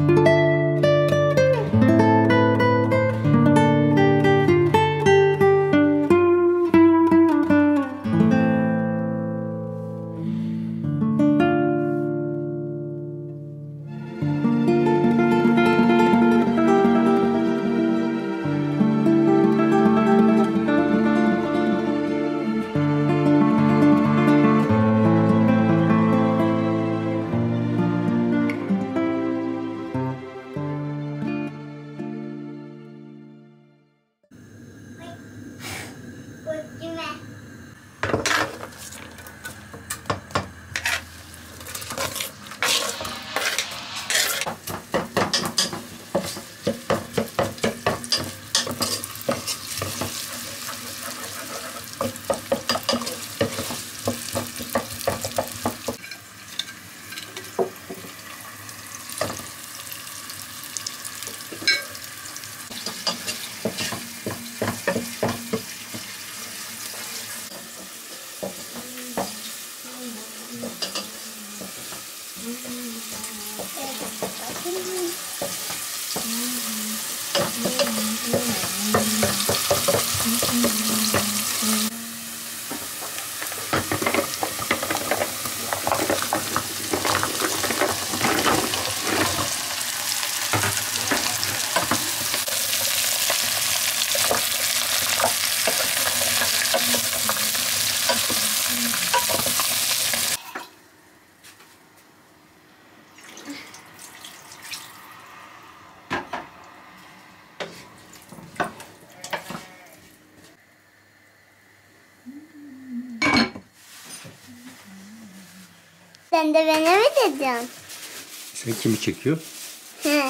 Sen de beni mi dedin? Sen kimi çekiyor? Hı.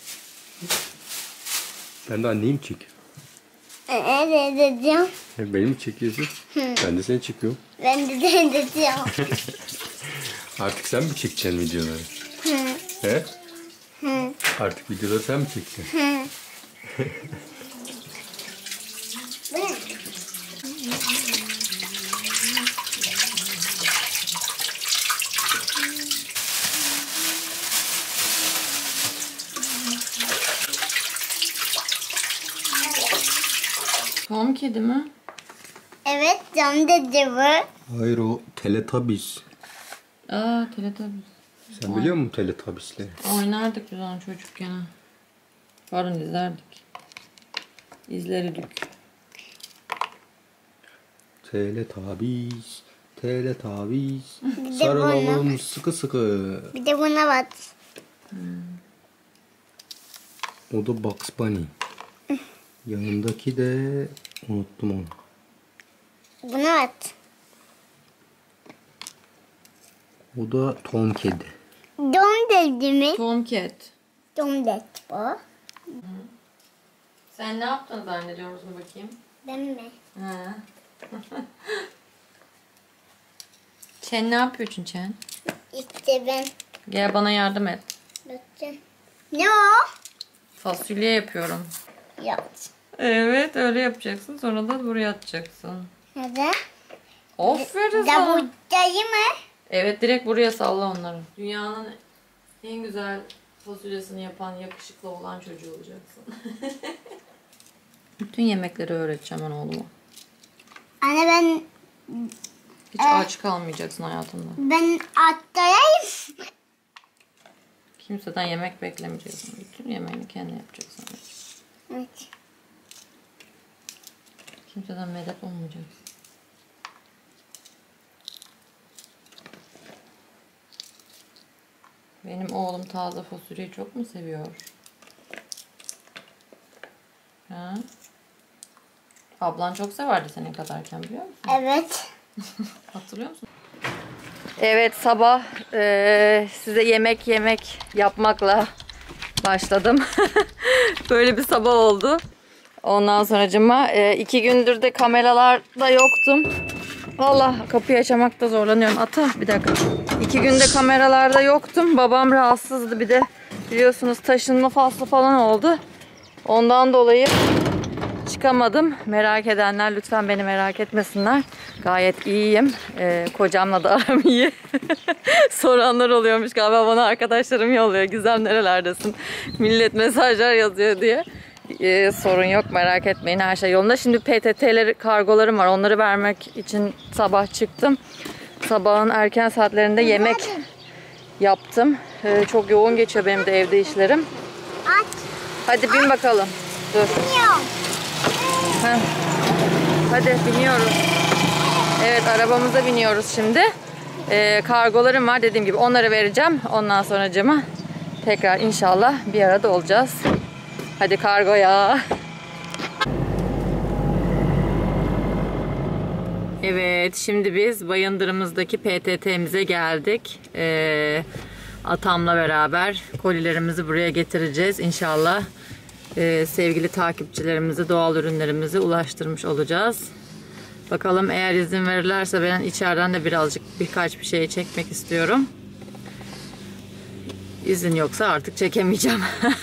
Ben de annemi çekiyorum. Evet dedim. Beni mi çekiyorsun? Hı. Ben de seni çekiyorum. Ben de dedim. Artık sen mi çekeceksin videoları? Hı. He? Hı. Artık videoları sen mi çekeceksin? Hı. Tom kedi mi? Evet, cam dedi bu. Hayır, o Teletubbies. Aa, Teletubbies. Sen biliyor musun Teletubbies'leri? Oynardık biz onu çocukken. Pardon, izlerdik. İzlerdik. Teletubbies, Teletubbies. de Sarılalım sıkı sıkı. Bir de buna bak. O da Bugs Bunny. Yanındaki de unuttum onu. Buna bak. O da Tom kedi. Dom dedi mi? Tomcat. Dom dedi bu. Sen ne yaptın zannediyorsun bakayım? Ben mi? Ha. Çen ne yapıyorsun Çen? İşte ben. Gel bana yardım et. Bakacağım. Ne o? Fasulye yapıyorum. Yok. Evet, öyle yapacaksın. Sonra da buraya atacaksın. Hadi. Aferin Da sana. buradayı mı? Evet, direkt buraya salla onları. Dünyanın en güzel fasulyesini yapan, yakışıklı olan çocuğu olacaksın. Bütün yemekleri öğreteceğim ben oğluma. Anne ben Hiç aç kalmayacaksın hayatında. ben atlayayım. Kimseden yemek beklemeyeceksin. Bütün yemeğini kendin yapacaksın. Evet. Kimseden medet olmayacaksın. Benim oğlum taze fasulyeyi çok mu seviyor? Ha? Ablan çok severdi senin kadarken, biliyor musun? Evet. Hatırlıyor musun? Evet, sabah size yemek yapmakla başladım. Böyle bir sabah oldu. Ondan sonracığıma 2 gündür de kameralarda yoktum. Allah, kapıyı açamakta zorlanıyorum. Ata bir dakika. 2 günde kameralarda yoktum. Babam rahatsızdı, bir de biliyorsunuz taşınma faslı falan oldu. Ondan dolayı hiç çıkamadım. Merak edenler lütfen beni merak etmesinler. Gayet iyiyim. Kocamla da aram iyi. Soranlar oluyormuş galiba, bana arkadaşlarım yolluyor. Gizem nerelerdesin? Millet mesajlar yazıyor diye. Sorun yok, merak etmeyin, her şey yolunda. Şimdi PTT'leri, kargolarım var. Onları vermek için sabah çıktım. Sabahın erken saatlerinde yemek yaptım. Çok yoğun geçiyor benim de evde işlerim. Aç. Hadi bin bakalım. Dur. Yok. Heh. Hadi biniyoruz. Evet, arabamıza biniyoruz şimdi. Kargolarım var dediğim gibi, onları vereceğim. Ondan sonra tekrar inşallah bir arada olacağız. Hadi kargoya. Evet, şimdi biz Bayındır'ımızdaki PTT'mize geldik. Atamla beraber kolilerimizi buraya getireceğiz. İnşallah sevgili takipçilerimize doğal ürünlerimizi ulaştırmış olacağız. Bakalım, eğer izin verirlerse ben içeriden de birkaç bir şey çekmek istiyorum. İzin yoksa artık çekemeyeceğim.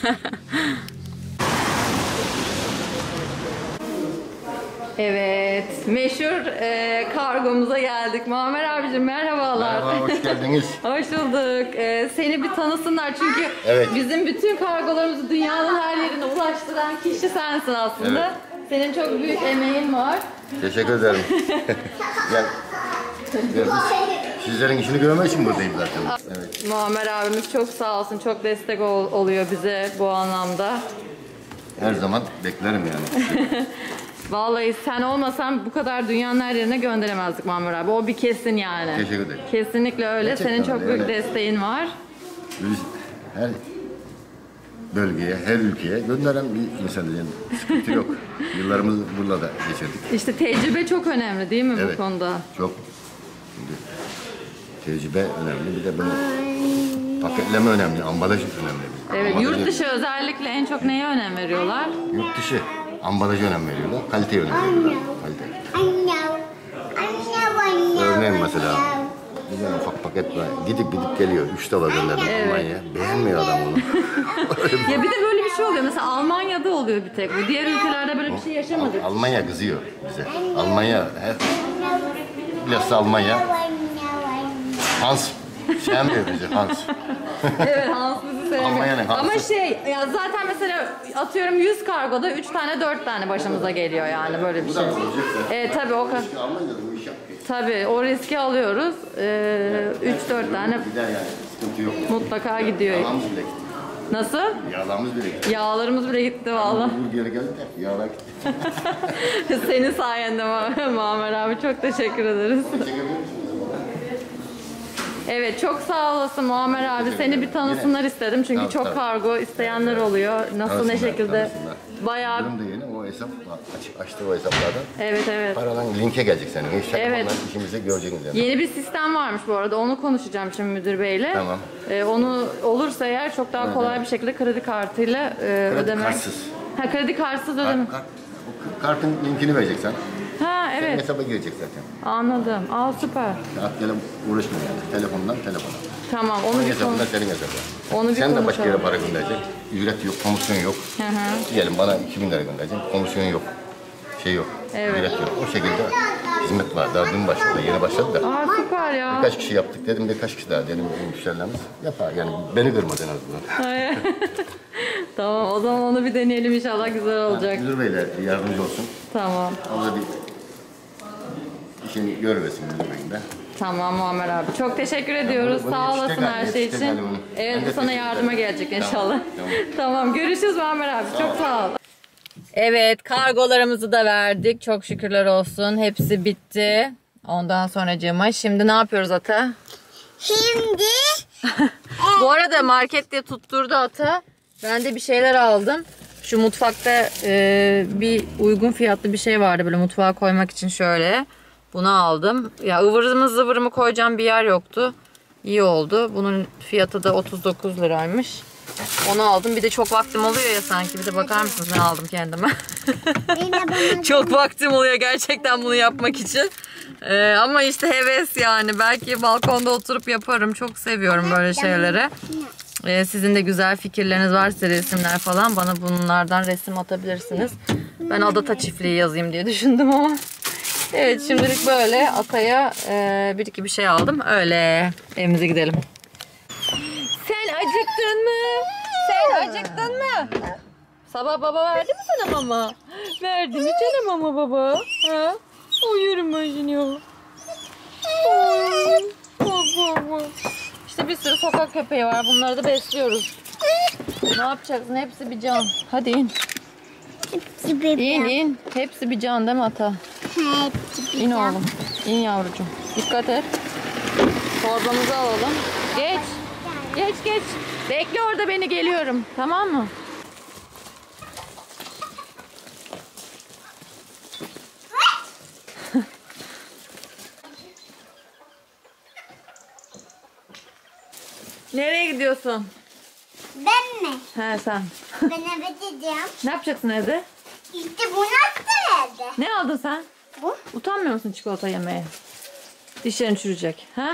Evet, meşhur kargomuza geldik. Muammer abicim merhabalar. Merhaba, hoş geldiniz. Hoş bulduk. Seni bir tanısınlar çünkü Evet. bizim bütün kargolarımızı dünyanın her yerine ulaştıran kişi sensin aslında. Evet. Senin çok büyük emeğin var. Teşekkür ederim. ya biz sizlerin işini görmek için buradayım zaten. Evet. Muammer abimiz çok sağ olsun, çok destek oluyor bize bu anlamda. Her zaman beklerim yani. Vallahi sen olmasan bu kadar dünyanın her yerine gönderemezdik Muammer abi. O bir kesin yani. Teşekkür ederim. Kesinlikle öyle. Gerçekten Senin çok öyle, büyük evet. desteğin var. Biz her bölgeye, her ülkeye gönderen bir insanız yani. Sıkıntı yok. Yıllarımızı burada da geçirdik. İşte tecrübe çok önemli değil mi Evet. bu konuda? Çok. Şimdi, tecrübe önemli. Bir de böyle paketleme önemli, ambalaj önemli. Evet, Ambalajı- yurt dışı özellikle en çok neye önem veriyorlar? Yurt dışı ambalaja önem veriyorlar, kaliteye önem veriyorlar. Kalite. Örneğin mesela bir tane ufak paket var. Gidip geliyor. 3 defa gönderdim Almanya'ya. Beğenmiyor adam onu. Ya bir de böyle bir şey oluyor. Mesela Almanya'da oluyor bir tek bu. Diğer ülkelerde böyle bir şey yaşamadık. Almanya kızıyor bize. Almanya, bilhassa Almanya. Hans sevmiyor bizi, Hans. Evet, Hans bizi sevmiyor. Almanya'nın Hans'ı. Ama ya zaten mesela atıyorum 100 kargoda 3 tane 4 tane başımıza geliyor yani böyle bir şey. Evet tabii o kadar. Almanya'da bu iş yapıyor. Tabii o riski alıyoruz. 3-4 tane Gider yani, sıkıntı yok. mutlaka gidiyor. Yağlarımız bile gitti. Nasıl? Yağlarımız bile gitti. Yağlarımız bile gitti valla. Burger'e geldi de yağlar gitti. Senin sayende Muammer abi, çok teşekkür ederiz. Çekebiliyor musunuz? Evet, çok sağ olasın Muammer abi. Seni bir tanısınlar istedim çünkü Tabii, çok tabii. kargo isteyenler oluyor. Nasıl, ne Tanısınlar, şekilde? tanısınlar. Bayağı. Durum da yeni, o hesap açtı o hesaplardan. Evet evet. Paradan linke gelecek senin. İnşallah Evet. onların işimizi göreceksiniz yani. Yeni bir sistem varmış bu arada. Onu konuşacağım şimdi müdür beyle. Tamam. Onu olursa eğer çok daha kolay bir şekilde kredi kartıyla ödeme. kartsız. Ha, kredi kartsız ödeme. O kartın linkini verecek sana. Ha Senin evet. hesaba girecek zaten. Anladım. Aa süper. Kağıtla uğraşma yani. Telefondan telefona. Tamam, onu Senin bir hesabından konuş. senin hesabına. Onu bir Sen de başka yere konuşalım. para gönderecek. Ücret yok, komisyon yok. Hı hı. Diyelim bana 2000 lira gönderecek. Komisyon yok. Şey yok. Evet. Ücret yok. O şekilde hizmet var. Daha dün başladı. Yeni başladı da. Aa süper ya. Birkaç kişi yaptık dedim, birkaç kişi daha dedim müşterilerimiz yapar. Yani beni kırmadı en azından. Hayır. Tamam, o zaman onu bir deneyelim, inşallah güzel olacak. Müdür Bey'le yardımcı olsun. Tamam. O da bir işini görmesin Müdür Bey'in de. Tamam Muammer abi. Çok teşekkür ediyoruz. bunu Sağ olasın yetişecek her şey yetişecek için. hali bunu. Evet, Ben de bu sana teşekkür yardıma ederim. gelecek Tamam, inşallah. tamam. Tamam. Görüşürüz Muammer abi. Çok sağ ol. Evet, kargolarımızı da verdik. Çok şükürler olsun. Hepsi bitti. Ondan sonracığıma. Şimdi ne yapıyoruz Ata? Şimdi Bu arada market diye tutturdu Ata. Ben de bir şeyler aldım. Şu mutfakta bir uygun fiyatlı bir şey vardı böyle mutfağa koymak için, şöyle. Bunu aldım. Ya ıvırımı zıvırımı koyacağım bir yer yoktu. İyi oldu. Bunun fiyatı da 39 liraymış. Onu aldım. Bir de çok vaktim oluyor ya sanki. Bir de bakar mısınız ne aldım kendime? Çok vaktim oluyor gerçekten bunu yapmak için. Ama işte heves yani. Belki balkonda oturup yaparım. Çok seviyorum böyle şeyleri. Sizin de güzel fikirleriniz varsa resimler falan bana bunlardan resim atabilirsiniz. Ben Adata çiftliği yazayım diye düşündüm ama. Evet, şimdilik böyle Ata'ya bir iki bir şey aldım. Öyle evimize gidelim. Sen acıktın mı? Sen acıktın mı? Sabah baba verdi mi sana mama? Verdi mi sana mama baba? Ha? Uyuyorum ben şimdi ya. Baba. İşte bir sürü sokak köpeği var. Bunları da besliyoruz. Ne yapacaksın? Hepsi bir can. Hadi in. Hepsi bebeğim. İn. Hepsi bir can değil mi Ata? Hepsi İn oğlum. İn yavrucuğum. Dikkat et. Torbamızı alalım. Geç. Geç. Bekle orada, beni geliyorum. Tamam mı? Nereye gidiyorsun? Ben mi? He sen. Ben eve gideceğim. Ne yapacaksın evde? İşte bu nasıl evde? Ne aldın sen? Bu? Utanmıyor musun çikolata yemeye? Dişlerin çürüyecek. Ha?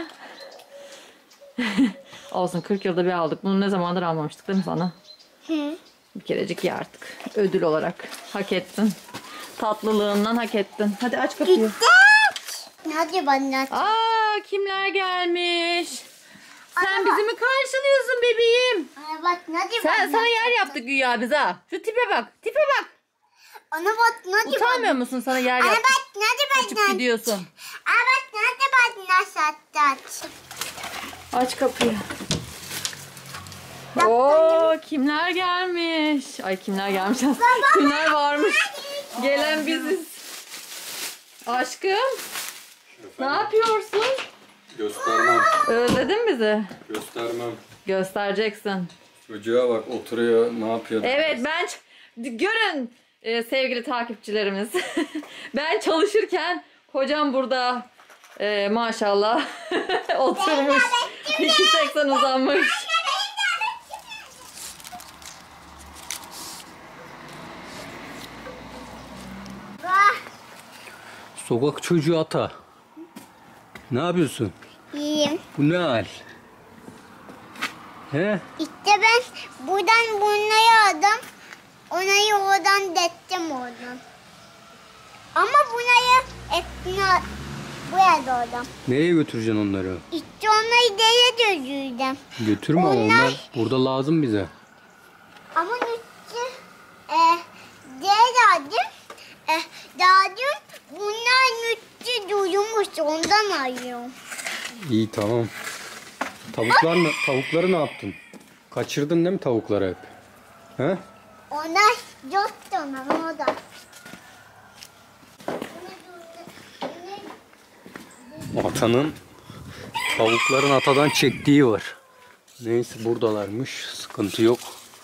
Olsun, 40 yılda bir aldık. Bunu ne zamandır almamıştık değil mi sana? Hı. Bir kerecik ye artık. Ödül olarak. Hak ettin. Tatlılığından hak ettin. Hadi aç kapıyı. Gidecek. Hadi bana. Aa, kimler gelmiş? Sen Ana bizi mi karşılıyorsun bebeğim? Ana bak hadi Sana yer yaptık güya biz ha. Şu tipe bak. Tipe bak. Ana bak hadi Utanmıyor musun, sana yer Ana yaptık? bak hadi Açıp bana. gidiyorsun. Ana bak hadi bana sattı. Aç kapıyı. Oo, kimler gelmiş? Ay, kimler gelmiş? Kimler varmış? Gelen biziz. Aşkım. Ne yapıyorsun? Göstermem. Özledin bizi. Göstermem. Göstereceksin. Çocuğa bak, oturuyor, ne yapıyor? Evet, görün sevgili takipçilerimiz. Ben çalışırken kocam burada maşallah oturmuş. 2.80 uzanmış. Sokak çocuğu Ata. Ne yapıyorsun? İyiyim. Bu ne hal? He? İşte ben buradan bunları aldım. Onayı oradan dettim oradan. Ama bunları etini buraya doğdum. Nereye götüreceksin onları? İşte onları dere döndürdüm. Götürme ama Onlar- onlar burada lazım bize. Ama üstü dere aldım. Dağdım. Bunlar üstü durmuş. Ondan alıyorum. İyi, tamam. Tavukları ne yaptın? Kaçırdın değil mi tavukları hep? He? Onlar yoktu onlar orada. Atanın tavukların atadan çektiği var. Neyse, buradalarmış. Sıkıntı yok.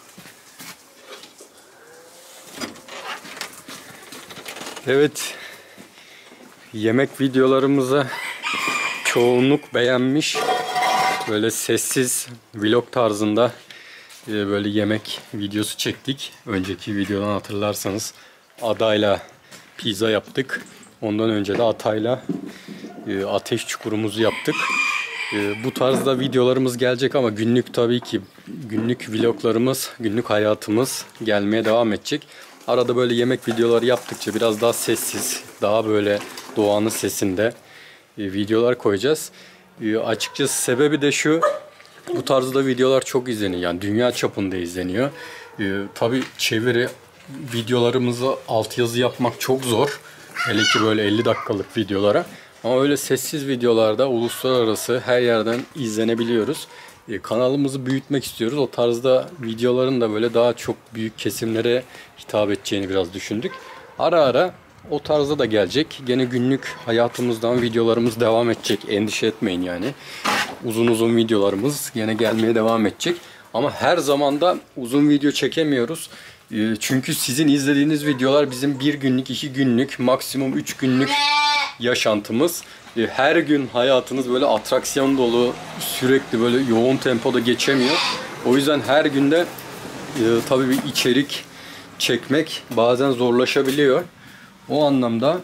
Evet. Yemek videolarımıza çoğunluk beğenmiş. Böyle sessiz vlog tarzında böyle yemek videosu çektik. Önceki videodan hatırlarsanız adayla pizza yaptık. Ondan önce de atayla ateş çukurumuzu yaptık. Bu tarzda videolarımız gelecek ama günlük, tabii ki günlük vloglarımız, günlük hayatımız gelmeye devam edecek. Arada böyle yemek videoları yaptıkça biraz daha sessiz, daha böyle doğanın sesinde videolar koyacağız. Açıkçası sebebi de şu: bu tarzda videolar çok izleniyor. Yani dünya çapında izleniyor. Tabii çeviri videolarımızı altyazı yapmak çok zor. Hele ki böyle 50 dakikalık videolara. Ama öyle sessiz videolarda uluslararası her yerden izlenebiliyoruz. Kanalımızı büyütmek istiyoruz. O tarzda videoların da böyle daha çok büyük kesimlere hitap edeceğini biraz düşündük. Ara ara o tarzda da gelecek. Gene günlük hayatımızdan videolarımız devam edecek. Endişe etmeyin yani. Uzun uzun videolarımız gene gelmeye devam edecek. Ama her zaman da uzun video çekemiyoruz. Çünkü sizin izlediğiniz videolar bizim 1 günlük, 2 günlük, maksimum 3 günlük yaşantımız. Her gün hayatınız böyle atraksiyon dolu, sürekli böyle yoğun tempoda geçemiyor. O yüzden her günde tabii bir içerik çekmek bazen zorlaşabiliyor. O anlamda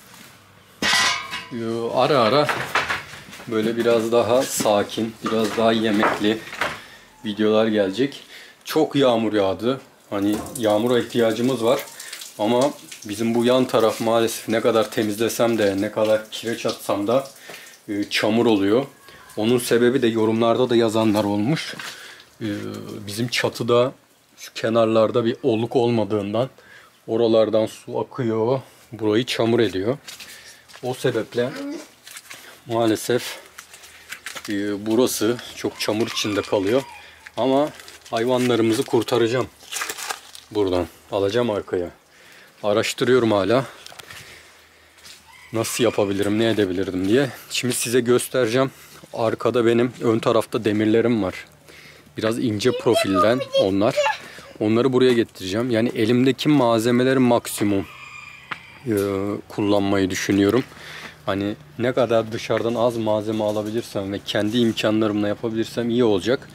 ara ara böyle biraz daha sakin, biraz daha yemekli videolar gelecek. Çok yağmur yağdı. Hani yağmura ihtiyacımız var. Ama bizim bu yan taraf maalesef ne kadar temizlesem de ne kadar kireç atsam da çamur oluyor. Onun sebebi de yorumlarda da yazanlar olmuş. Bizim çatıda şu kenarlarda bir oluk olmadığından oralardan su akıyor. Burayı çamur ediyor. O sebeple maalesef burası çok çamur içinde kalıyor. Ama hayvanlarımızı kurtaracağım. Buradan alacağım arkaya. Araştırıyorum hala. Nasıl yapabilirim, ne edebilirdim diye. Şimdi size göstereceğim. Arkada benim ön tarafta demirlerim var. Biraz ince profilden onlar. Onları buraya getireceğim. Yani elimdeki malzemeleri maksimum kullanmayı düşünüyorum. Hani ne kadar dışarıdan az malzeme alabilirsem ve kendi imkanlarımla yapabilirsem iyi olacak.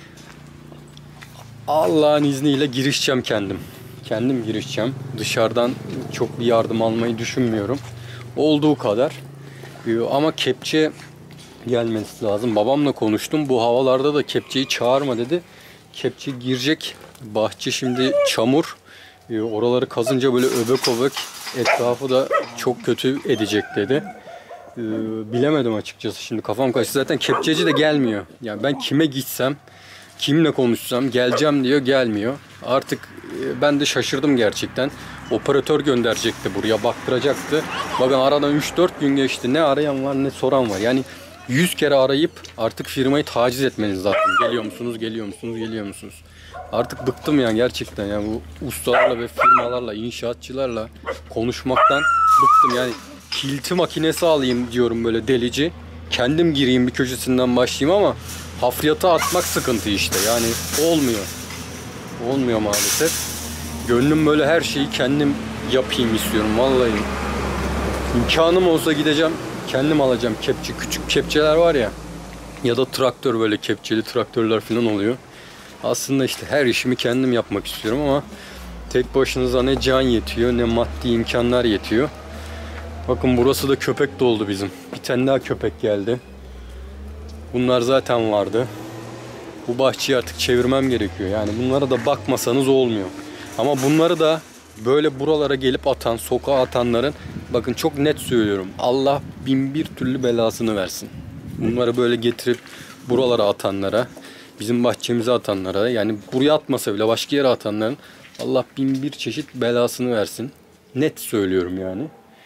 Allah'ın izniyle girişeceğim kendim. Kendim girişeceğim. Dışarıdan çok bir yardım almayı düşünmüyorum. Olduğu kadar. Ama kepçe gelmesi lazım. Babamla konuştum. Bu havalarda da kepçeyi çağırma dedi. Kepçe girecek. Bahçe şimdi çamur. Oraları kazınca böyle öbek öbek, etrafı da çok kötü edecek dedi. Bilemedim açıkçası, şimdi kafam karıştı. Zaten kepçeci de gelmiyor. Yani ben kime gitsem, kimle konuşsam geleceğim diyor, gelmiyor. Artık ben de şaşırdım gerçekten. Operatör gönderecekti buraya, baktıracaktı. Bakın aradan 3-4 gün geçti. Ne arayan var ne soran var. Yani 100 kere arayıp artık firmayı taciz etmeniz lazım. Geliyor musunuz, geliyor musunuz, geliyor musunuz? Artık bıktım yani gerçekten. Yani bu ustalarla ve firmalarla, inşaatçılarla konuşmaktan bıktım. Yani kilti makinesi alayım diyorum, böyle delici. Kendim gireyim, bir köşesinden başlayayım ama hafriyata atmak sıkıntı işte. Yani olmuyor. Olmuyor maalesef. Gönlüm böyle her şeyi kendim yapayım istiyorum vallahi. İmkanım olsa gideceğim, kendim alacağım kepçe. Küçük kepçeler var ya. Ya da traktör, böyle kepçeli traktörler falan oluyor. Aslında işte her işimi kendim yapmak istiyorum ama tek başınıza ne can yetiyor ne maddi imkanlar yetiyor. Bakın burası da köpek doldu bizim. Bir tane daha köpek geldi. Bunlar zaten vardı. Bu bahçeyi artık çevirmem gerekiyor. Yani bunlara da bakmasanız olmuyor. Ama bunları da böyle buralara gelip atan, sokağa atanların, bakın çok net söylüyorum, Allah bin bir türlü belasını versin. Bunları böyle getirip buralara atanlara, bizim bahçemize atanlara, yani buraya atmasa bile başka yere atanların Allah bin bir çeşit belasını versin. Net söylüyorum yani.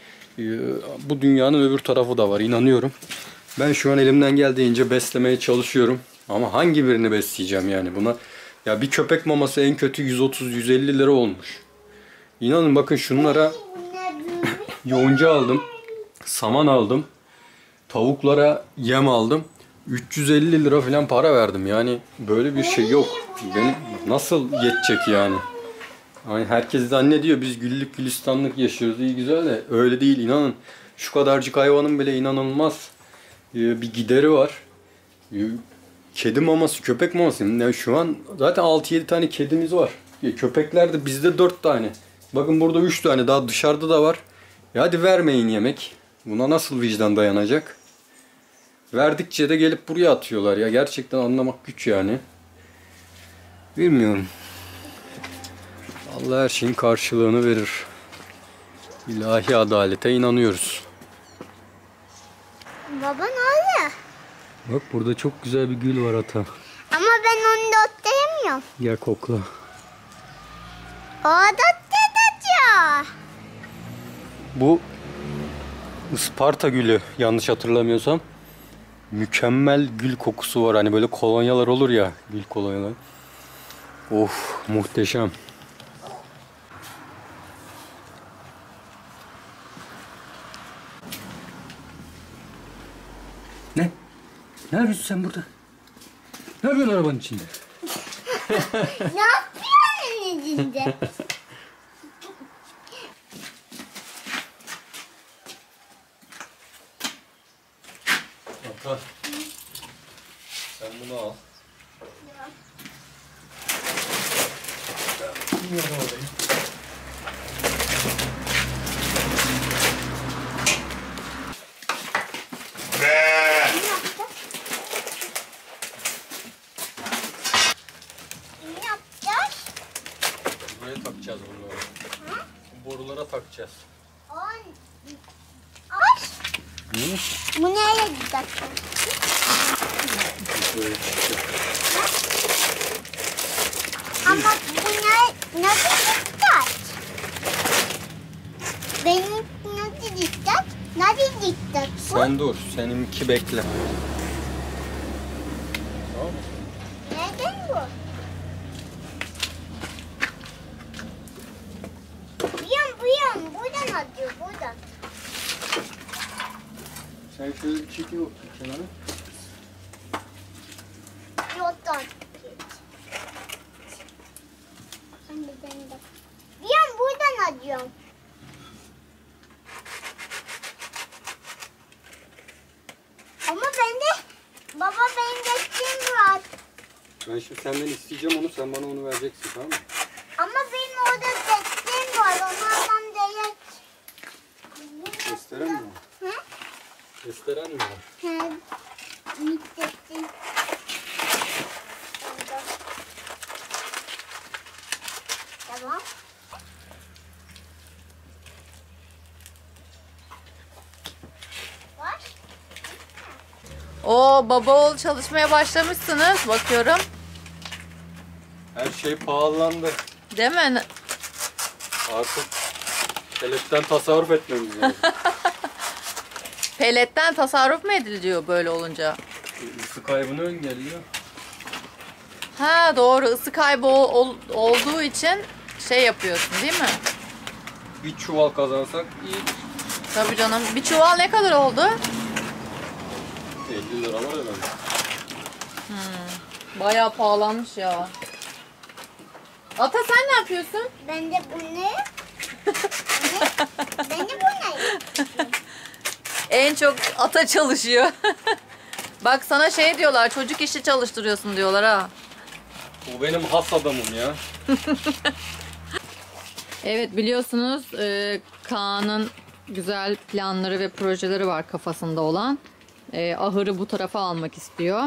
Bu dünyanın öbür tarafı da var, inanıyorum. Ben şu an elimden geldiğince beslemeye çalışıyorum. Ama hangi birini besleyeceğim yani buna? Ya bir köpek maması en kötü 130-150 lira olmuş. İnanın bakın şunlara yonca aldım. Saman aldım. Tavuklara yem aldım. 350 lira falan para verdim. Yani böyle bir şey yok. Benim nasıl yetecek yani? Hani herkes zannediyor biz güllük gülistanlık yaşıyoruz, iyi güzel de öyle değil, inanın. Şu kadarcık hayvanın bile inanılmaz bir gideri var. Kedi maması, köpek maması. Yani şu an zaten 6-7 tane kedimiz var. Köpekler de bizde 4 tane. Bakın burada 3 tane daha dışarıda da var. Hadi vermeyin yemek. Buna nasıl vicdan dayanacak? Verdikçe de gelip buraya atıyorlar ya. Gerçekten anlamak güç yani. Bilmiyorum. Allah her şeyin karşılığını verir. İlahi adalete inanıyoruz. Baba ne oluyor? Bak burada çok güzel bir gül var ata. Ama ben onu da otlayamıyorum. Gel kokla. O da otlayacak. Bu Isparta gülü yanlış hatırlamıyorsam. Mükemmel gül kokusu var. Hani böyle kolonyalar olur ya. Gül kolonyalar. Of, muhteşem. Ne? Ne yapıyorsun sen burada? Ne yapıyorsun arabanın içinde? Ne yapıyorsun içinde? Ata, sen bunu al. Bilmiyorum orayı. Ne yapacağız? Buraya takacağız bunları. borulara takacağız. Ay. Hı? Bu nereye gidecek? Böyle. Ama bu nasıl gidecek? Benim nasıl gidecek? Nasıl gidecek bu? Sen dur. Seninki bekle. Tamam mı? Nereden bu? Buradan atıyor, buradan. Sen şöyle bir çekil bakayım kenara. Yoldan git. Anne ben de. Buradan atıyorum. Ama baba benim geçtiğim var. Ben şimdi senden isteyeceğim onu. Sen bana onu vereceksin, tamam mı? Ama benim orada geçtiğim var. Onlardan değil. Gösteren mi? Hı? Gösteren mi? He. Gittim. Tamam. Var. Oo, baba oğul çalışmaya başlamışsınız. Bakıyorum. Her şey pahalandı. Değil mi? Artık peletten tasarruf etmemiz lazım. Peletten tasarruf mu ediliyor böyle olunca? Isı kaybını engelliyor. Ha doğru, ısı kaybı olduğu için şey yapıyorsun değil mi? Bir çuval kazansak iyi. Tabii canım. Bir çuval ne kadar oldu? 50 lira var herhalde. Bayağı pahalanmış ya. Ata sen ne yapıyorsun? Ben de bu ne? Ben de bu ne? En çok ata çalışıyor. Bak sana şey diyorlar, çocuk işi çalıştırıyorsun diyorlar ha. O benim has adamım ya. Evet biliyorsunuz Kaan'ın güzel planları ve projeleri var kafasında olan. Ahırı bu tarafa almak istiyor.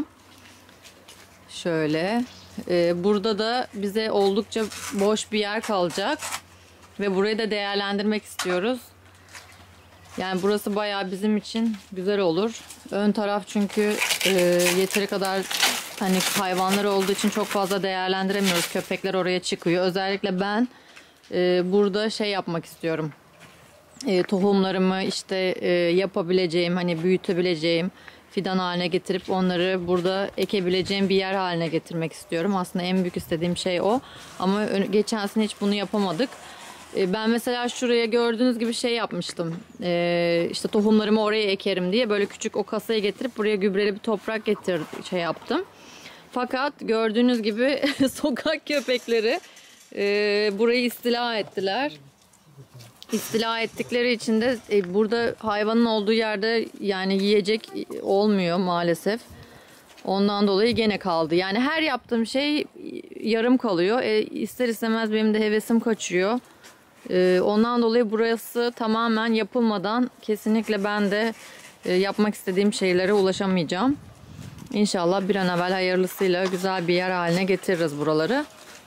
Şöyle. Burada da bize oldukça boş bir yer kalacak. Ve burayı da değerlendirmek istiyoruz. Yani burası bayağı bizim için güzel olur. Ön taraf çünkü yeteri kadar hani hayvanlar olduğu için çok fazla değerlendiremiyoruz. Köpekler oraya çıkıyor. Özellikle ben burada şey yapmak istiyorum. Tohumlarımı işte yapabileceğim, hani büyütebileceğim, fidan haline getirip onları burada ekebileceğim bir yer haline getirmek istiyorum. Aslında en büyük istediğim şey o. Ama geçen sene hiç bunu yapamadık. Ben mesela şuraya gördüğünüz gibi şey yapmıştım. İşte tohumlarımı oraya ekerim diye böyle küçük o kasayı getirip buraya gübreli bir toprak şey yaptım. Fakat gördüğünüz gibi sokak köpekleri burayı istila ettiler. İstila ettikleri için de burada hayvanın olduğu yerde yani yiyecek olmuyor maalesef. Ondan dolayı gene kaldı. Yani her yaptığım şey yarım kalıyor. İster istemez benim de hevesim kaçıyor. Ondan dolayı burası tamamen yapılmadan kesinlikle ben de yapmak istediğim şeylere ulaşamayacağım. İnşallah bir an evvel hayırlısıyla güzel bir yer haline getiririz buraları.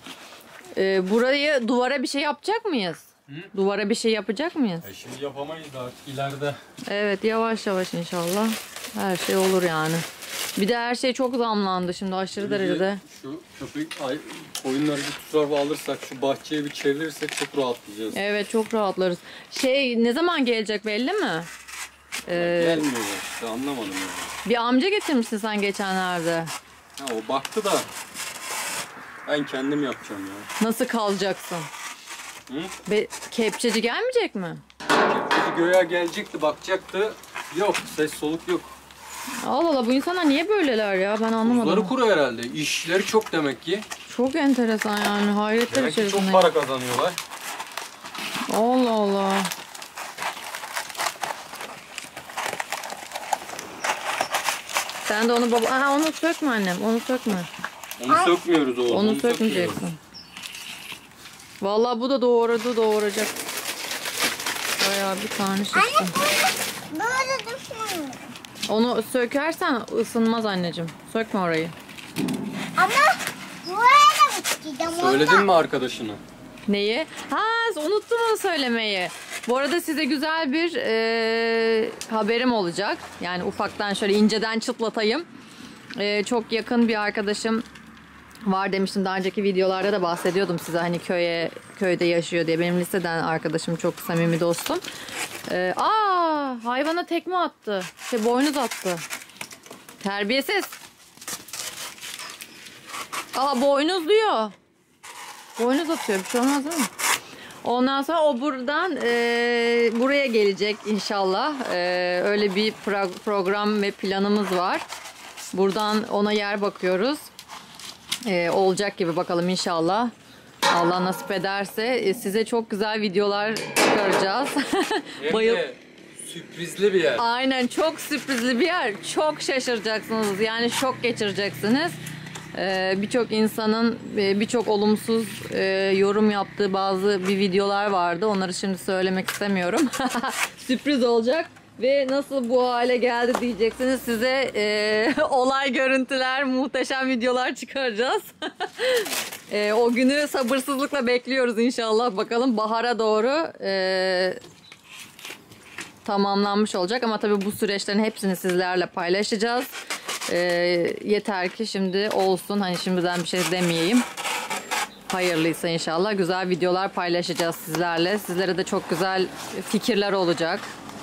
Burayı duvara bir şey yapacak mıyız? Hı? Duvara bir şey yapacak mıyız? Şimdi yapamayız daha ileride. Evet yavaş yavaş inşallah her şey olur yani. Bir de her şey çok zamlandı şimdi aşırı derecede. Şu koyunları bir tarafa alırsak, şu bahçeyi bir çevirirsek çok rahatlayacağız. Evet çok rahatlarız. Şey ne zaman gelecek belli mi? Gelmiyor işte, anlamadım yani. Bir amca getirmişsin sen geçenlerde. Ha, o baktı da ben kendim yapacağım ya. Nasıl kalacaksın? Hı? Kepçeci gelmeyecek mi? Kepçeci göğe gelecekti, bakacaktı. Yok, ses soluk yok. Allah Allah bu insanlar niye böyleler ya ben anlamadım. Buzları kuru herhalde. İşleri çok demek ki. Çok enteresan yani hayretler Demek ki içerisinde. çok para kazanıyorlar. Allah Allah. Sen de onu onu sökme annem onu sökme. Onu sökmüyoruz oğlum. Onu sökmeyeceksin. Vallahi bu da doğuracak. Bayağı bir tane çıktı. Anne böyle düşmüyor. Onu sökersen ısınmaz anneciğim. Sökme orayı. Ama buraya da gideceğim. Söyledin mi arkadaşına? Neyi? Ha, unuttum onu söylemeyi. Bu arada size güzel bir haberim olacak. Yani ufaktan şöyle inceden çıtlatayım. Çok yakın bir arkadaşım var demiştim. Daha önceki videolarda da bahsediyordum size, hani köyde yaşıyor diye. Benim liseden arkadaşım, çok samimi dostum. Hayvana tekme attı. Boynuz attı. Terbiyesiz. Boynuz diyor. Boynuz atıyor. Bir şey olmaz değil mi? Ondan sonra o buradan buraya gelecek inşallah. Öyle bir program ve planımız var. Buradan ona yer bakıyoruz. Olacak gibi, bakalım inşallah. Allah nasip ederse size çok güzel videolar çıkaracağız. Sürprizli bir yer. Aynen, çok sürprizli bir yer. Çok şaşıracaksınız. Yani şok geçireceksiniz. Birçok insanın birçok olumsuz yorum yaptığı bazı bir videolar vardı. Onları şimdi söylemek istemiyorum. Sürpriz olacak. Ve nasıl bu hale geldi diyeceksiniz. Size olay görüntüler, muhteşem videolar çıkaracağız. O günü sabırsızlıkla bekliyoruz inşallah. Bakalım bahara doğru tamamlanmış olacak. Ama tabii bu süreçlerin hepsini sizlerle paylaşacağız. Yeter ki şimdi olsun. Hani şimdiden bir şey demeyeyim. Hayırlıysa inşallah güzel videolar paylaşacağız sizlerle. Sizlere de çok güzel fikirler olacak.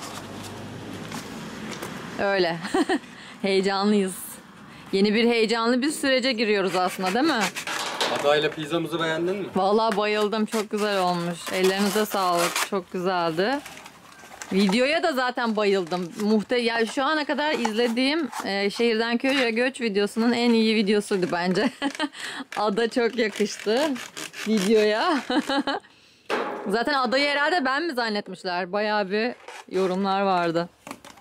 Öyle. Heyecanlıyız. Yeni bir heyecanlı bir sürece giriyoruz aslında, değil mi? Adayla pizzamızı beğendin mi? Vallahi bayıldım. Çok güzel olmuş. Ellerinize sağlık. Çok güzeldi. Videoya da zaten bayıldım. Yani şu ana kadar izlediğim Şehirden Köye Göç videosunun en iyi videosuydu bence. Ada çok yakıştı videoya. Zaten adayı herhalde ben mi zannetmişler? Bayağı bir yorumlar vardı.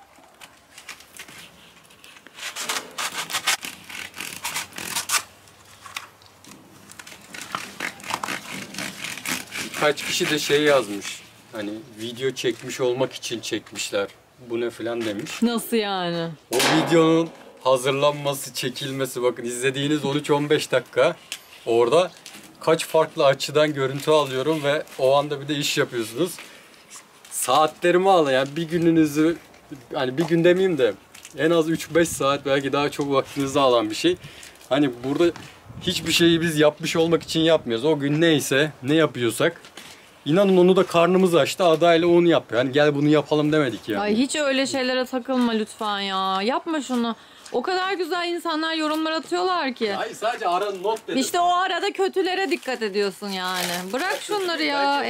Kaç kişi de şey yazmış. Hani video çekmiş olmak için çekmişler. Bu ne filan demiş. Nasıl yani? O videonun hazırlanması, çekilmesi, bakın izlediğiniz 13-15 dakika. Orada kaç farklı açıdan görüntü alıyorum ve o anda bir de iş yapıyorsunuz. Saatlerimi alın, yani bir gününüzü, hani bir gün demeyeyim de en az 3-5 saat, belki daha çok vaktinizi alan bir şey. Hani burada hiçbir şeyi biz yapmış olmak için yapmıyoruz. O gün neyse, ne yapıyorsak, İnanın onu da karnımız açtı. Adayla onu yapıyor. Yani gel bunu yapalım demedik yani. Ay hiç öyle şeylere takılma lütfen ya. Yapma şunu. O kadar güzel insanlar yorumlar atıyorlar ki. Hayır, sadece ara not dedim. İşte o arada kötülere dikkat ediyorsun yani. Bırak şunları ya.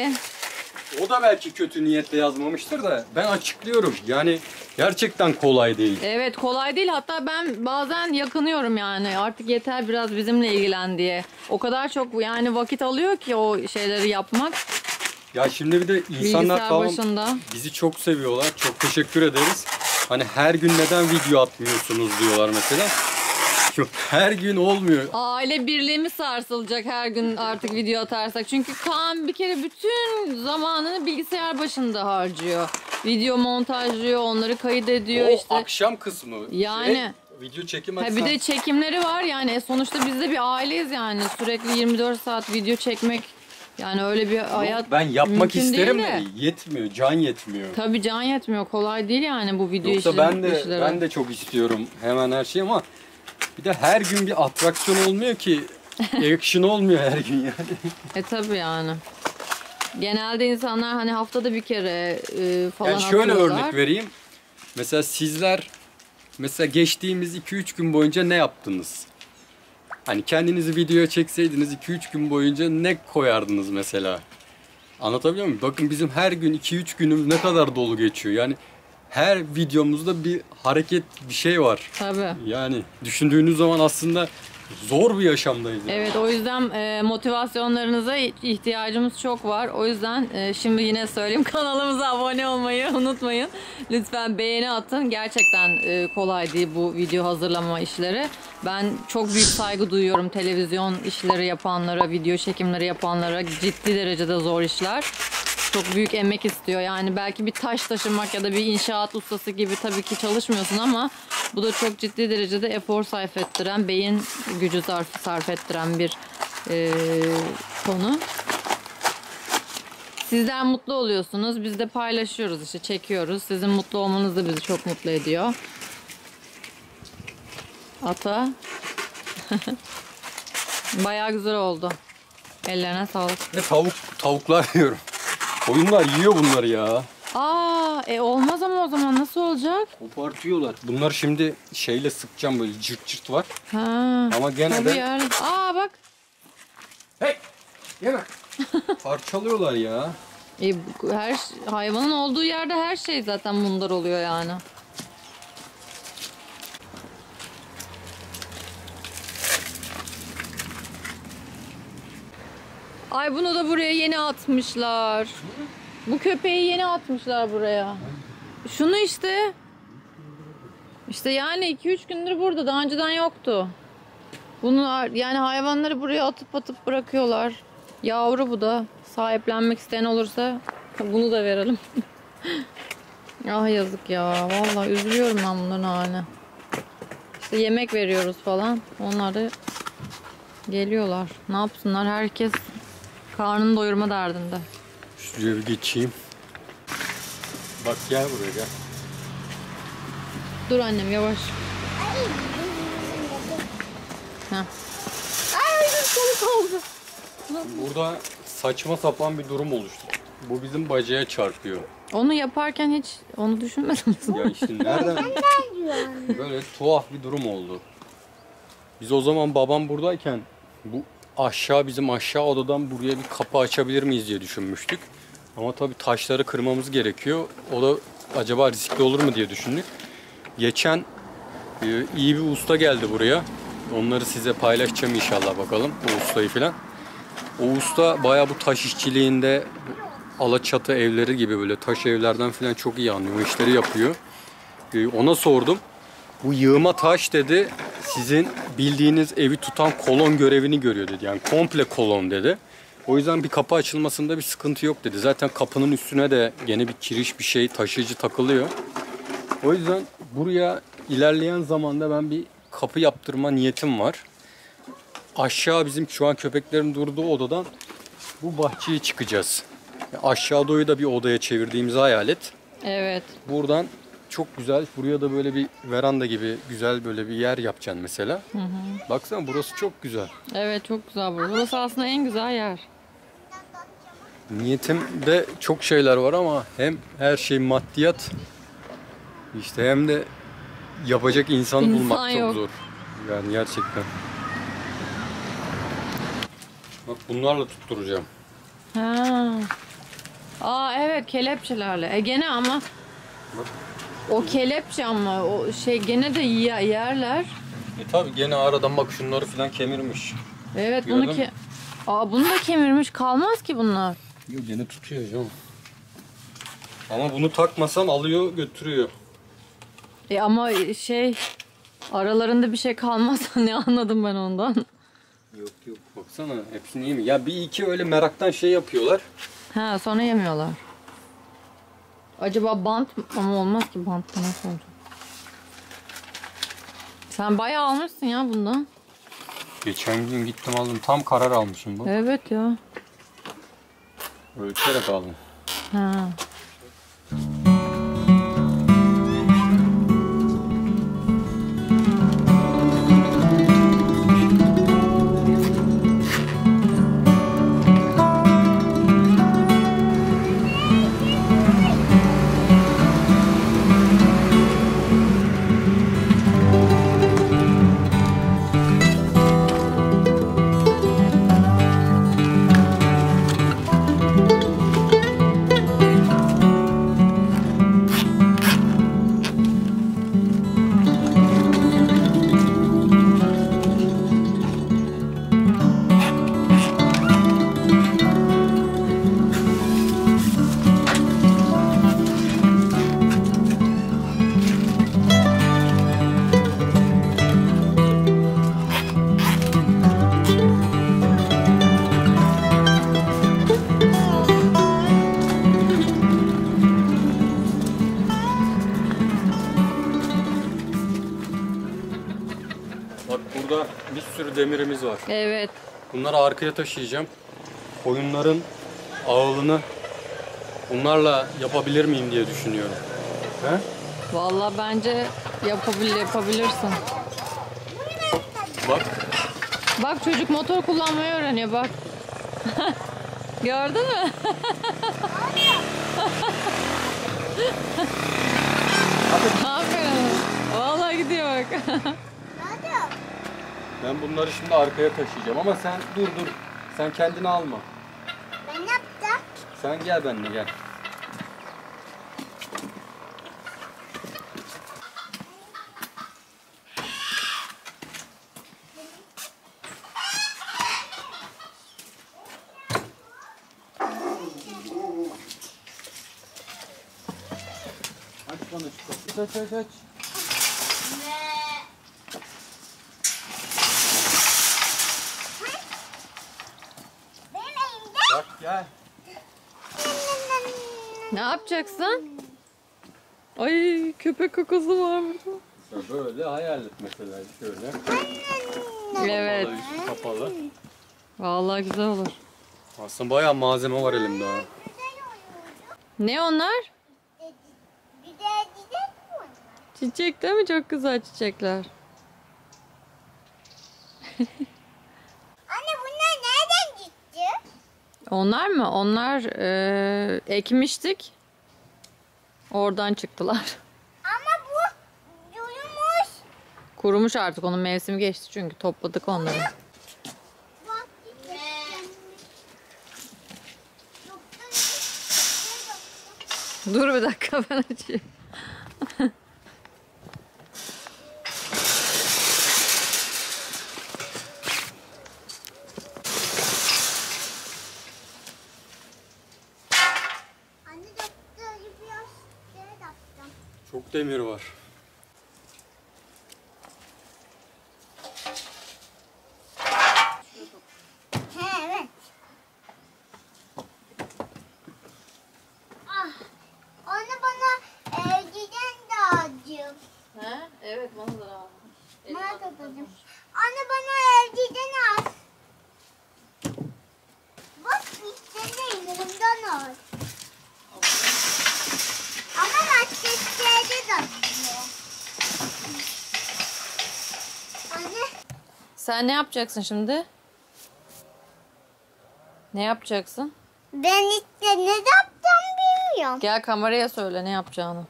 O da belki kötü niyetle yazmamıştır da ben açıklıyorum. Yani gerçekten kolay değil. Evet, kolay değil. Hatta ben bazen yakınıyorum yani. Artık yeter biraz bizimle ilgilen diye. O kadar çok yani vakit alıyor ki o şeyleri yapmak. Ya şimdi bir de insanlar Bilgisayar tamam başında. bizi çok seviyorlar. Çok teşekkür ederiz. Hani her gün neden video atmıyorsunuz diyorlar mesela. Yok, her gün olmuyor. Aile birliğimiz sarsılacak her gün artık video atarsak. Çünkü Kaan bir kere bütün zamanını bilgisayar başında harcıyor. Video montajlıyor, onları kaydediyor O işte. akşam kısmı. Yani. Video çekim Ha, bir de çekimleri var yani. Sonuçta biz de bir aileyiz yani. Sürekli 24 saat video çekmek. Yani öyle bir hayat ben yapmak mümkün isterim değil de yetmiyor, can yetmiyor. Tabii can yetmiyor. Kolay değil yani bu video Yoksa işleri. ben de çok istiyorum hemen her şeyi ama bir de her gün bir atraksiyon olmuyor ki. Action olmuyor her gün yani. Tabii yani. Genelde insanlar hani haftada bir kere falan Yani şöyle atıyorlar. örnek vereyim. Mesela sizler mesela geçtiğimiz 2-3 gün boyunca ne yaptınız? Hani kendinizi videoya çekseydiniz 2-3 gün boyunca ne koyardınız mesela? Anlatabiliyor muyum? Bakın bizim her gün 2-3 günümüz ne kadar dolu geçiyor. Yani her videomuzda bir hareket, bir şey var. Tabii. Yani düşündüğünüz zaman aslında zor bir yaşamdayız. Yani. Evet, o yüzden motivasyonlarınıza ihtiyacımız çok var. O yüzden şimdi yine söyleyeyim, kanalımıza abone olmayı unutmayın. Lütfen beğeni atın. Gerçekten kolay değil bu video hazırlama işleri. Ben çok büyük saygı duyuyorum televizyon işleri yapanlara, video çekimleri yapanlara. Ciddi derecede zor işler. Çok büyük emek istiyor. Yani belki bir taş taşımak ya da bir inşaat ustası gibi tabii ki çalışmıyorsun ama bu da çok ciddi derecede efor sarf ettiren, beyin gücü sarf ettiren bir konu. Sizler mutlu oluyorsunuz. Biz de paylaşıyoruz işte, çekiyoruz. Sizin mutlu olmanız da bizi çok mutlu ediyor. Ata. Bayağı güzel oldu. Ellerine sağlık. Ne tavuklar yiyorum. Koyunlar yiyor bunları ya. Olmaz ama o zaman nasıl olacak? Kopartıyorlar. Bunlar şimdi şeyle sıkacağım, böyle cırt cırt var. Ha. Ama gene Tabii de... yani. Bak. Hey! Yeme! Parçalıyorlar ya. Hayvanın olduğu yerde her şey zaten bunlar oluyor yani. Ay bunu da buraya yeni atmışlar. Bu köpeği yeni atmışlar buraya. Şunu işte. İşte yani 2-3 gündür burada. Daha önceden yoktu. Bunu yani hayvanları buraya atıp bırakıyorlar. Yavru bu da. Sahiplenmek isteyen olursa bunu da verelim. Ah yazık ya. Vallahi üzülüyorum ben bunların haline. İşte yemek veriyoruz falan. Onlar da geliyorlar. Ne yapsınlar? Herkes karnını doyurma derdinde. Şuraya bir geçeyim. Bak gel buraya gel. Dur annem yavaş. Heh. Burada saçma sapan bir durum oluştu. Bu bizim bacaya çarpıyor. Onu yaparken hiç onu düşünmediniz mi? Ya işte nereden? Böyle tuhaf bir durum oldu. Biz o zaman babam buradayken bu bizim aşağı odadan buraya bir kapı açabilir miyiz diye düşünmüştük. Ama tabii taşları kırmamız gerekiyor. O da acaba riskli olur mu diye düşündük. Geçen iyi bir usta geldi buraya. Onları size paylaşacağım inşallah, bakalım o ustayı falan. O usta bayağı bu taş işçiliğinde, Alaçatı evleri gibi böyle taş evlerden falan çok iyi anlıyor. O işleri yapıyor. Ona sordum. Bu yığma taş dedi, sizin bildiğiniz evi tutan kolon görevini görüyor dedi. Yani komple kolon dedi. O yüzden bir kapı açılmasında bir sıkıntı yok dedi. Zaten kapının üstüne de gene bir kiriş, bir şey, taşıyıcı takılıyor. O yüzden buraya ilerleyen zamanda ben bir kapı yaptırma niyetim var. Aşağı bizim şu an köpeklerin durduğu odadan bu bahçeye çıkacağız. Aşağı doğuyu da bir odaya çevirdiğimizi hayal et. Evet. Buradan çok güzel, buraya da böyle bir veranda gibi güzel böyle bir yer yapacaksın mesela. Hı hı. Baksana burası çok güzel. Evet çok güzel burası. Burası aslında en güzel yer. Niyetimde çok şeyler var ama hem her şey maddiyat, işte hem de yapacak insan bulmak yok. çok zor. Yani gerçekten. Bak bunlarla tutturacağım. Evet kelepçelerle. Gene ama o kelepçe ama o şey gene de yerler. Tabii gene aradan bak şunları falan kemirmiş. Evet Gördün mü? bunu da kemirmiş, kalmaz ki bunlar. Yok gene tutuyor canım. Ama bunu takmasam alıyor götürüyor. Ama aralarında bir şey kalmazsa ne anladım ben ondan. Yok baksana hepsini iyi mi? Ya bir iki öyle meraktan şey yapıyorlar. Sonra yemiyorlar. Acaba bant ama olmaz ki, bantla nasıl olacak? Sen bayağı almışsın ya bundan. Geçen gün gittim aldım. Tam karar almışım bu. Evet ya. Ölçerek aldım. Bak burada bir sürü demirimiz var. Evet. Bunları arkaya taşıyacağım. Koyunların ağılını Bunlarla yapabilir miyim diye düşünüyorum. He? Vallahi bence yapabilirsin. Bak. Bak çocuk motor kullanmayı öğreniyor bak. Gördün mü? Aferin. Vallahi gidiyor bak. Ben bunları şimdi arkaya taşıyacağım ama sen dur. Sen kendini alma. Ben yaptım. Sen gel benimle gel. Aç bana şu kapıyı. Aç. Benim elimde. Bak gel. Ne yapacaksın? Ay köpek kakası var burada. İşte böyle hayal et mesela şöyle. Evet. Kapalı, üstü kapalı. Vallahi güzel olur. Aslında bayağı malzeme var elimde ha. Ne onlar? Güzel güzel mi? Çiçek değil mi? Çok güzel çiçekler. Anne bunlar nereden gitti? Onlar mı? Onlar ekmiştik. Oradan çıktılar. Ama bu yürümüş. Kurumuş artık. Onun mevsimi geçti çünkü topladık onları. Bak Dur bir dakika ben açayım. Anne doktor yapıyor. Şöyle yaptım. Çok demir var. He evet. Ah, onu bana evciden de aldım. He? Evet bana da al. Bana da aldım. Anne bana evciden al. Bak içten elimden al. Ama marketlerde de atıyor. Anne. Sen ne yapacaksın şimdi? Ne yapacaksın? Ben işte ne yaptım bilmiyorum. Gel kameraya söyle ne yapacağını.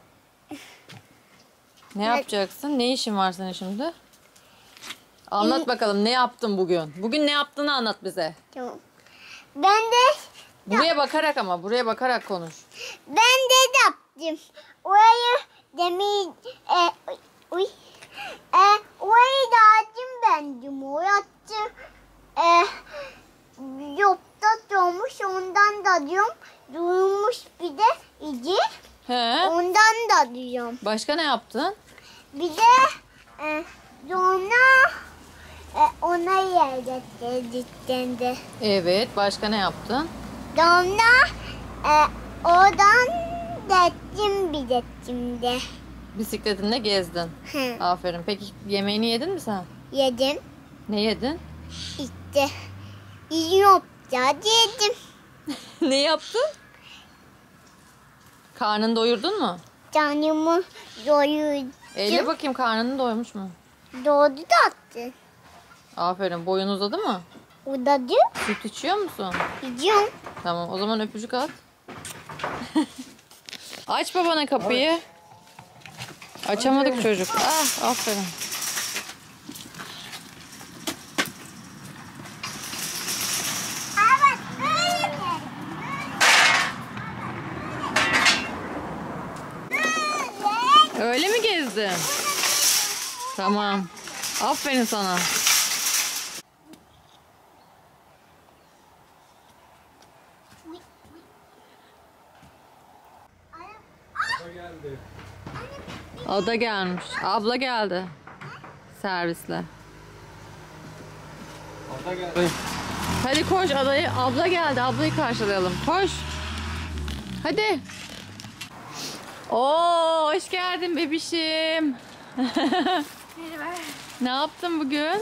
Ne yapacaksın? Ne işin var senin şimdi? Anlat bakalım ne yaptın bugün? Bugün ne yaptığını anlat bize. Tamam. Ben de Buraya bakarak ama buraya bakarak konuş. yaptım. Orayı demir orayı dağıttım ben yumurtattım. Yokta durmuş ondan da diyorum. Durmuş bir de ici. He? Ondan da diyorum. Başka ne yaptın? Bir de sonra ona yerleştirdik de. Evet, başka ne yaptın? Sonra oradan dettim bir dettim de. Bisikletinle gezdin. Hı. Aferin. Peki yemeğini yedin mi sen? Yedim. Ne yedin? İşte yiyorum ya yedim. Ne yaptın? Karnını doyurdun mu? Canımı doyurdum. Elle bakayım karnını doymuş mu? Doğdu da attı. Aferin. Boyun uzadı mı? Uzadı. Süt içiyor musun? Yiyorum. Tamam o zaman öpücük at. Aç babana kapıyı. Açamadık çocuk. Ah aferin. Evet böyle mi? Böyle. Öyle mi gezdin? Tamam. Aferin sana. Geldi. Ada gelmiş. Abla geldi. Servisle. Ada geldi. Hadi koş adayı. Abla geldi. Ablayı karşılayalım. Koş. Hadi. Oo, hoş geldin bebişim. Ne yaptın bugün?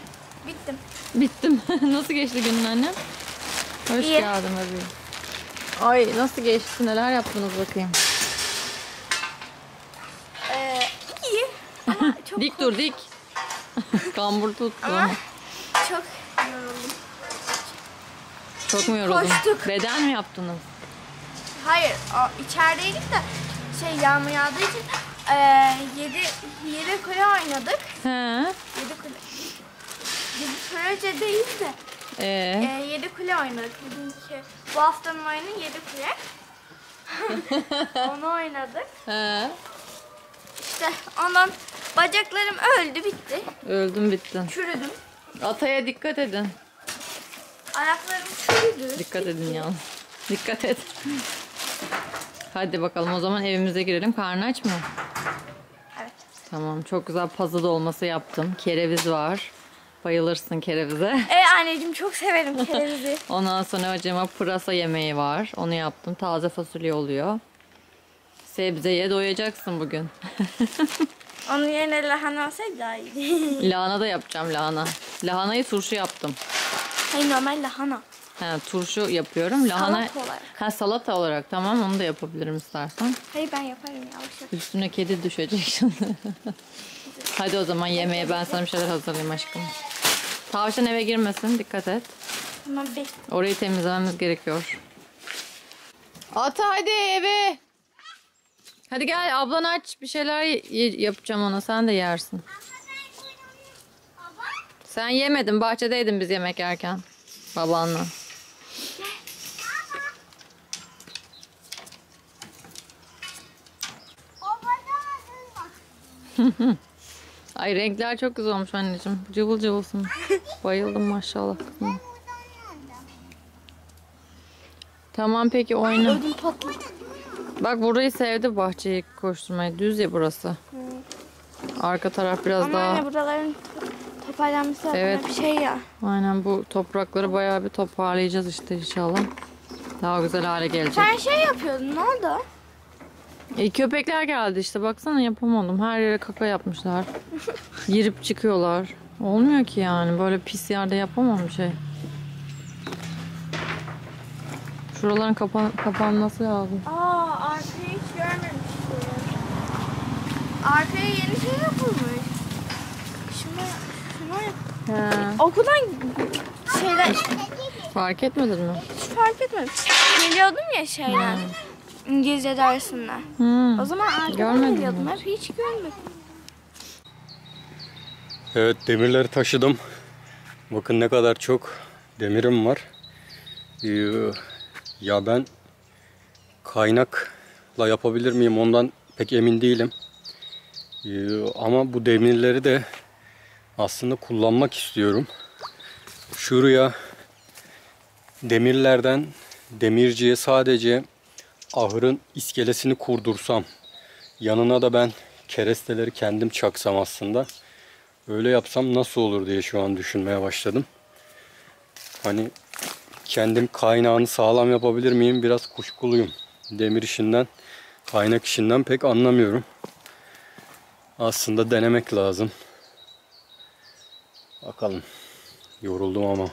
Bittim. Bittim. Nasıl geçti günün annem? Hoş İyi. geldin bebeğim. Ay nasıl geçti? Neler yaptınız bakayım? İyi ama çok Dik dur dik. Kambur tuttu. çok yoruldum. Çok mu yoruldun? Koştuk. Beden mi yaptınız? Hayır, içerideydik de yağmur yağdığı için 7 kule oynadık. He. 7 kule. 7 proje değil de 7 kule oynadık. Bugünkü bu haftanın oyunu 7 kule. Onu oynadık. He. İşte ondan bacaklarım öldü bitti. Öldüm bittin. Çürüdüm. Ataya dikkat edin. Ayaklarım çürüdü. Dikkat edin ya. Dikkat et. Hadi bakalım o zaman evimize girelim. Karnın aç mı? Evet. Tamam, çok güzel puzzle dolması yaptım. Kereviz var. Bayılırsın kerevize. Anneciğim çok severim kerevizi. Ondan sonra hocama pırasa yemeği var. Onu yaptım. Taze fasulye oluyor. Sebzeye doyacaksın bugün. Onun yerine lahana olsaydı daha iyiydi. Lahana da yapacağım lahana. Lahanayı turşu yaptım. Hayır normal lahana. Ha, turşu yapıyorum. Lahana Salata olarak. Ha, salata olarak tamam, onu da yapabilirim istersen. Hayır ben yaparım yavaş yavaş. Üstüne kedi düşecek şimdi. Hadi o zaman yemeğe ben sana bir şeyler hazırlayayım aşkım. Tavşan eve girmesin, dikkat et. Tamam bir. Orayı temizlememiz gerekiyor. Ata hadi eve. Hadi gel, ablan aç, bir şeyler yapacağım ona, sen de yersin. Sen yemedin, bahçedeydin biz yemek yerken babanla. Ay renkler çok güzel olmuş anneciğim. Cıvıl cıvılsın. Bayıldım maşallah kızım. Tamam peki oyna. Ödüm patladı. Bak burayı sevdi, bahçeyi koşturmayı. Düz ya burası. Arka taraf biraz Ama daha... anne buraların toparlanması Evet. bir şey ya. Aynen, bu toprakları bayağı bir toparlayacağız işte inşallah. Daha güzel hale gelecek. Sen yapıyordun ne oldu? Köpekler geldi işte, baksana yapamadım. Her yere kaka yapmışlar. Girip çıkıyorlar. Olmuyor ki yani, böyle pis yerde yapamam bir şey. Şuraların kapanması lazım. Arkayı hiç görmemiştim. Arkaya yeni şey yapılmış. Şuna yap. He. Okuldan şeyler Fark etmedin mi? hiç fark etmedim. Geliyordum ya şeyden. İngilizce dersinden. O zaman arkadan Görmedin geliyordum. mi? Hep hiç görmedim. Evet, demirleri taşıdım. Bakın ne kadar çok demirim var. Ya ben kaynakla yapabilir miyim ondan pek emin değilim. Ama bu demirleri de aslında kullanmak istiyorum. Şuraya demirlerden demirciye sadece ahırın iskelesini kurdursam, yanına da ben keresteleri kendim çaksam aslında, öyle yapsam nasıl olur diye şu an düşünmeye başladım. Hani kendim kaynağını sağlam yapabilir miyim? Biraz kuşkuluyum. Demir işinden, kaynak işinden pek anlamıyorum. Aslında denemek lazım. Bakalım. Yoruldum ama.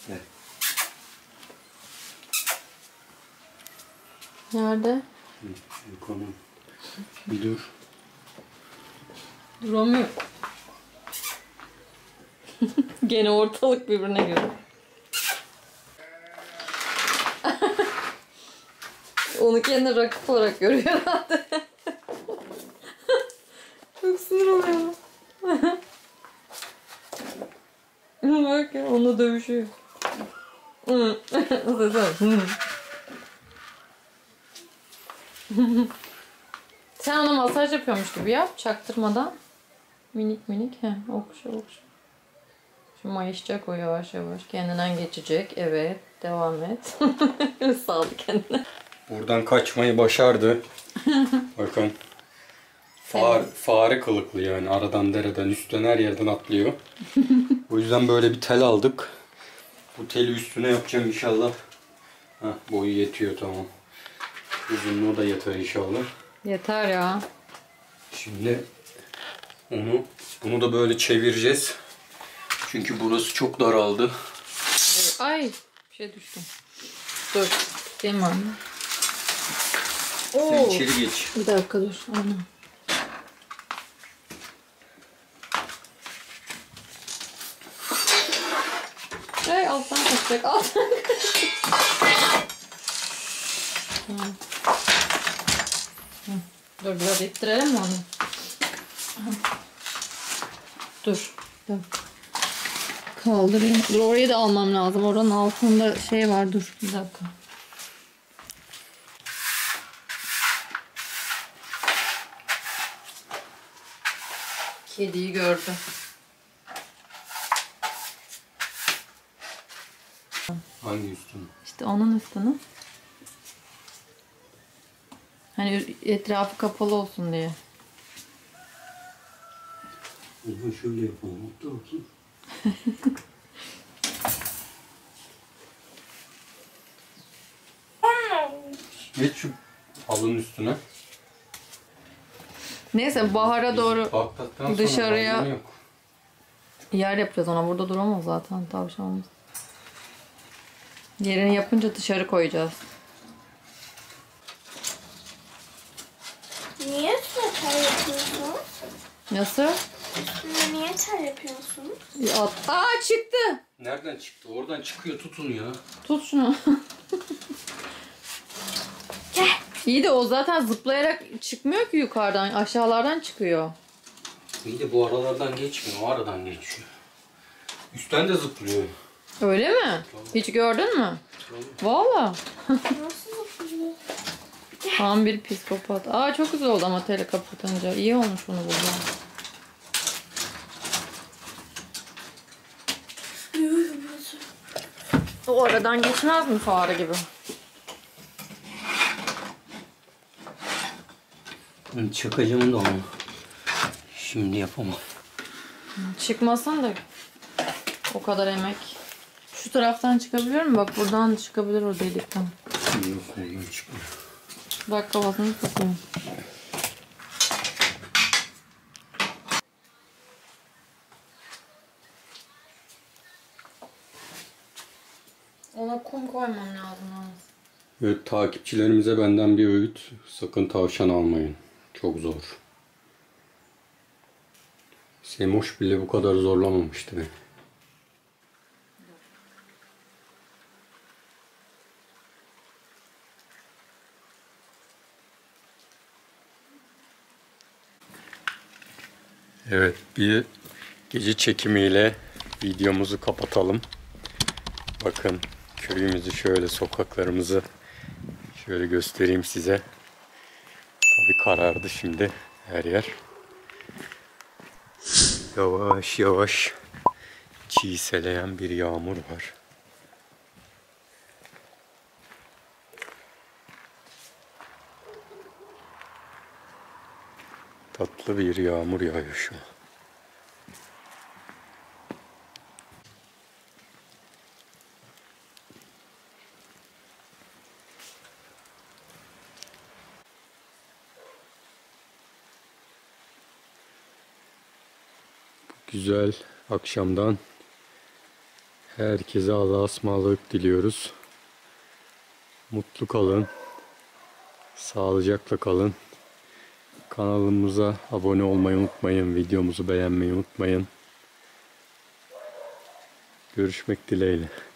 Nerede? Yukarı. Bir dur. Duramıyor. Gene ortalık birbirine göre. Onu kendine rakip olarak görüyor herhalde. Çok sinir oluyor. Bak ya, onunla dövüşüyor. Sen ona masaj yapıyormuş gibi yap, çaktırmadan. Minik minik, okşa okşa. Şimdi mayışacak o yavaş yavaş. Kendinden geçecek. Evet, devam et. Saldı kendine. Buradan kaçmayı başardı. Bakın. Fare kılıklı yani. Aradan dereden üstten her yerden atlıyor. O yüzden böyle bir tel aldık. Bu teli üstüne yapacağım inşallah. Boyu yetiyor, tamam. Uzunluğu da yeter inşallah. Yeter ya. Şimdi bunu da böyle çevireceğiz. Çünkü burası çok daraldı. Ay, bir şey düştü. Dur, değil mi anne? Sen içeri geç. Bir dakika dur. Anne. Ay, alttan kaçacak. Alttan kaçacak. Dur biraz ittirelim mi onu? Dur. Kaldırayım. Dur, orayı da almam lazım. Oranın altında şey var. Dur bir dakika. Kediyi gördü. Hangi üstünü? İşte onun üstünü. Hani etrafı kapalı olsun diye. Şöyle yapalım. Dur bakayım. Geç şu halının üstüne. Neyse bahara doğru Baktıktan sonra dışarıya halının yok. yer yapacağız ona. Burada duramaz zaten tavşanımız. Yerini yapınca dışarı koyacağız. Niye tel yapıyorsun? Nasıl? Niye tel yapıyorsun? Aa, çıktı. Nereden çıktı? Oradan çıkıyor, tutun ya. Tut şunu. İyi de o zaten zıplayarak çıkmıyor ki yukarıdan. Aşağılardan çıkıyor. İyi de bu aralardan geçmiyor, o aradan geçiyor. Üstten de zıplıyor. Öyle mi? Hiç gördün mü? Valla. Nasıl yapıyor? Tam bir psikopat. Aa, çok güzel oldu ama teli kapatınca. İyi olmuş bunu bulacağım. O aradan geçmez mi fare gibi? Çakacağım da onu. Şimdi yapamam. Çıkmasın da o kadar emek. Şu taraftan çıkabiliyor mu? Bak buradan çıkabilir o delikten. Yok, oradan çıkmıyor. Bak kafasını takayım. Ona kum koymam lazım. Evet, takipçilerimize benden bir öğüt. Sakın tavşan almayın. Çok zor. Semoş bile bu kadar zorlamamıştı beni. Evet, bir gece çekimiyle videomuzu kapatalım. Bakın köyümüzü, şöyle sokaklarımızı şöyle göstereyim size. Tabii karardı şimdi her yer. Yavaş yavaş çiğseleyen bir yağmur var. Tatlı bir yağmur yağıyor şu an. Güzel akşamdan Herkese Allah'a ısmarladık diliyoruz. Mutlu kalın. Sağlıcakla kalın. Kanalımıza abone olmayı unutmayın. Videomuzu beğenmeyi unutmayın. Görüşmek dileğiyle.